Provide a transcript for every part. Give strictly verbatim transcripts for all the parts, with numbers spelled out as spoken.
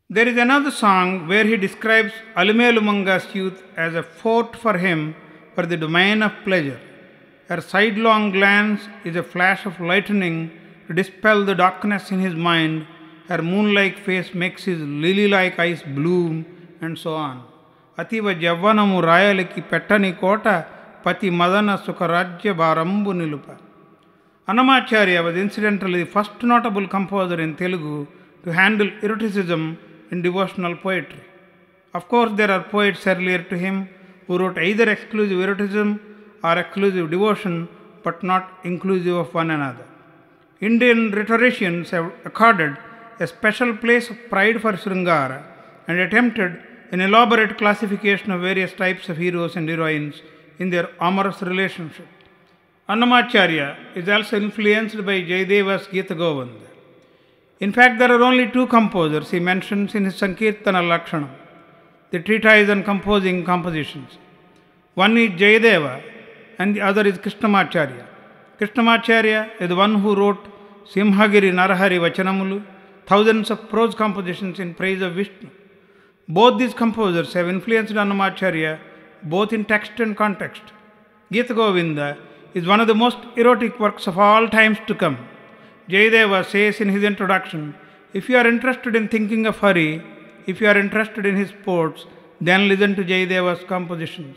There is another song where he describes Alumelumanga's youth as a fort for him for the domain of pleasure. Her sidelong glance is a flash of lightning to dispel the darkness in his mind. Her moon-like face makes his lily-like eyes bloom, and so on. Ativa Javanamu Rayaliki Pettani Kota Pati Madana Sukarajya Barambu Nilupa. Annamacharya was incidentally the first notable composer in Telugu to handle eroticism in devotional poetry. Of course, there are poets earlier to him who wrote either exclusive eroticism or exclusive devotion, but not inclusive of one another. Indian rhetoricians have accorded a special place of pride for Sringara and attempted an elaborate classification of various types of heroes and heroines in their amorous relationship. Annamacharya is also influenced by Jayadeva's Gita Govinda. In fact, there are only two composers he mentions in his Sankirtana Lakshanam, the treatise on composing compositions. One is Jayadeva and the other is Krishnamacharya. Krishnamacharya is the one who wrote Simhagiri Narahari Vachanamulu, thousands of prose compositions in praise of Vishnu. Both these composers have influenced Annamacharya both in text and context. Gita Govinda is one of the most erotic works of all times to come. Jayadeva says in his introduction, if you are interested in thinking of Hari, if you are interested in his sports, then listen to Jayadeva's compositions.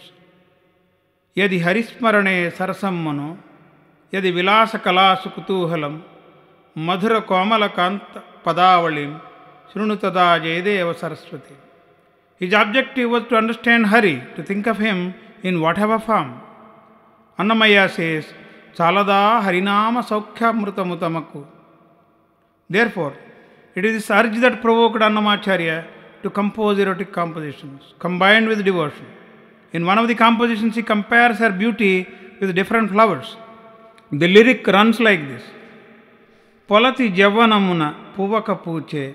Yadi Harismarane Sarasammano, Yadi Vilasa Kalasu Kutuhalam, Madhura Komala Kanta Padavalim, Shrunutada Jayadeva Saraswati. His objective was to understand Hari, to think of him in whatever form. Annamaya says, Chalada Harinama Saukhyamrutamutamaku. Therefore, it is this urge that provoked Annamacharya to compose erotic compositions, combined with devotion. In one of the compositions, he compares her beauty with different flowers. The lyric runs like this. Polati Javanamuna Puvaka Puche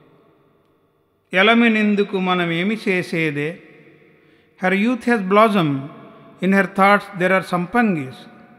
Yalamininduku Manamemi Sesede. Her youth has blossomed. In her thoughts there are sampangis.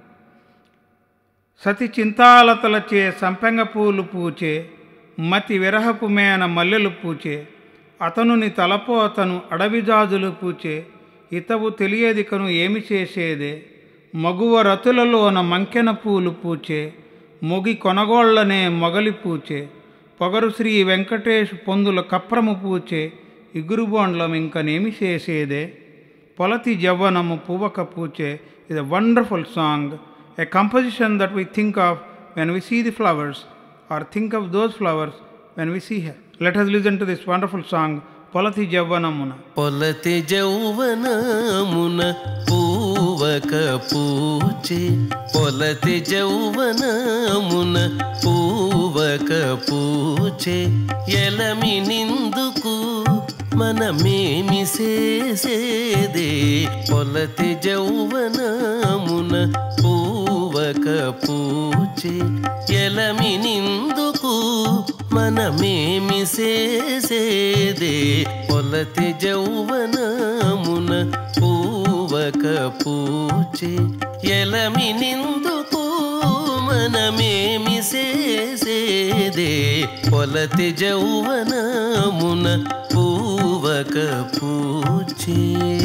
Sati Chintalatalache Sampangapulu Puche Mati Verahapumena Malelu Puche Atanuni Talapo Atanu Adavijazulu Puche Itavu Teliadikanu Emi Chesede Maguva Ratulalona Mankena Pulu Puche Mogi Konagolane Magali Puche Pagaru Sri Venkatesh Pondula Kapramu Puche Igurubondlam Inkanemi Chesede Polati Javanamu Puvaka Puche is a wonderful song, a composition that we think of when we see the flowers or think of those flowers when we see her. Let us listen to this wonderful song, Polati Javanamuna. Polati Javanamuna Puvaka Puche Polati Javanamuna Puvaka Puche Yelamininduku మనమేమి చేసేదే పొలతి జౌవనమున పూవక పూచే ఎలమినిందుకు మనమేమి చేసేదే పొలతి జౌవనమున పూవక పూచే ఎలమినిందుకు మనమేమి చేసేదే పొలతి జౌవనమున పూవక పూచే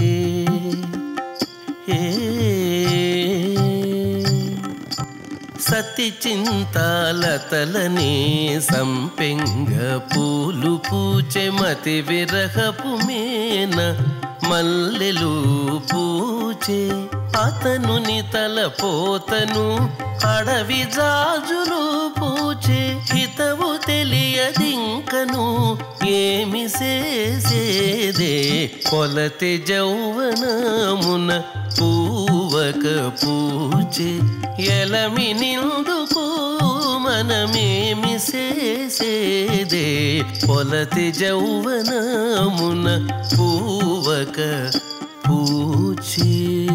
సతి చింతాలతలనే సంపెంగ పూలు పూచె మతి విరహపు మేన మల్లెలు పూచే అతనుని తలపోతను అడవి జాజులు పూచే హితవు తెలియదింకను ఏమి చేసేదే పొలతి జౌవనమున పూవక పూచే ఎలమినిందుకు మనమేమి చేసేదే పొలతి జౌవనమున పూవక పూచే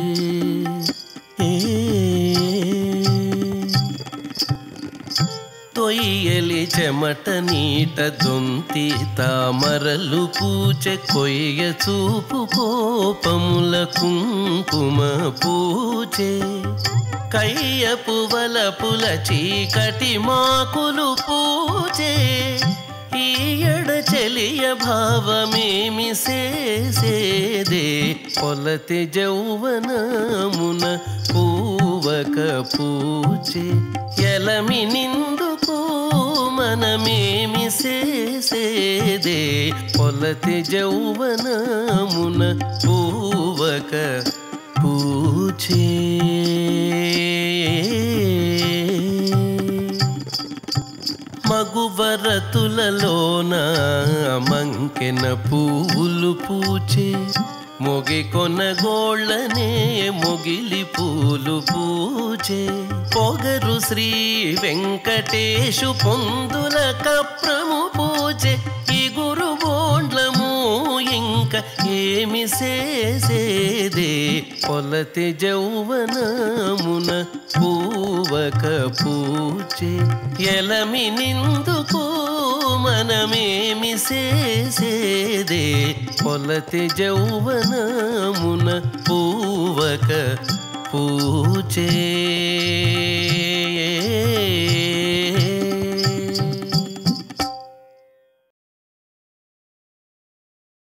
తొయ్యలి చెమట నీట దొంతి తామరలు పూచె కొయ్య చూపు కోపముల కుంకుమ పూచే కయ్యపు వలపుల చీకటి మాకులు పూచే ఈయడ చెలియ భావమేమి సేసేదే పొలతి జౌవనమున పూవక పూచే ఎలమి నిందుకు మనమేమి సేసేదే పొలతి జౌవనమున పూవక పూచే మగువరతులలోన మంకెన పువ్వులు పూచే మొగి కొనగోళ్ళనే మొగిలి పూలు పూచే పొగరు శ్రీ వెంకటేశు పొందుల కప్రము పూచే ఈ గురు బోండ్లము ఇంక ఏమి సేసేదే పొలతి జౌవనమున పూవక పూచే ఎలమి నిందుకు మనమేమి సేసేదే పొలతి జౌవనమున పూవక పూచే